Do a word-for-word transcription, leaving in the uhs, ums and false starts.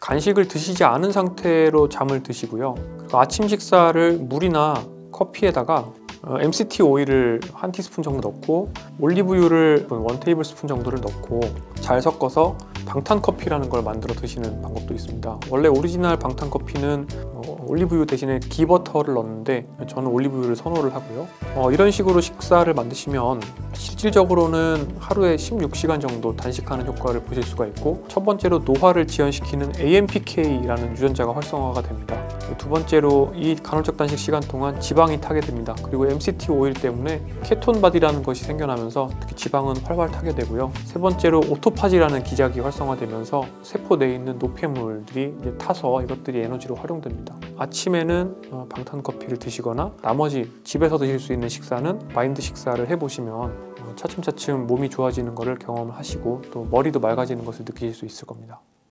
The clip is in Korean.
간식을 드시지 않은 상태로 잠을 드시고요. 그리고 아침 식사를 물이나 커피에다가 엠씨티 오일을 한 티스푼 정도 넣고 올리브유를 원 테이블 스푼 정도를 넣고 잘 섞어서 방탄커피라는 걸 만들어 드시는 방법도 있습니다. 원래 오리지널 방탄커피는 어, 올리브유 대신에 기버터를 넣는데 저는 올리브유를 선호를 하고요. 어, 이런 식으로 식사를 만드시면 실질적으로는 하루에 십육 시간 정도 단식하는 효과를 보실 수가 있고, 첫 번째로 노화를 지연시키는 에이엠피케이라는 유전자가 활성화가 됩니다. 두 번째로 이 간헐적 단식 시간 동안 지방이 타게 됩니다. 그리고 엠씨티 오일 때문에 케톤 바디라는 것이 생겨나면서 특히 지방은 활활 타게 되고요. 세 번째로 오토파지라는 기작이 활성화되면서 세포 내에 있는 노폐물들이 이제 타서 이것들이 에너지로 활용됩니다. 아침에는 방탄커피를 드시거나 나머지 집에서 드실 수 있는 식사는 마인드 식사를 해보시면 차츰차츰 몸이 좋아지는 것을 경험하시고 또 머리도 맑아지는 것을 느끼실 수 있을 겁니다.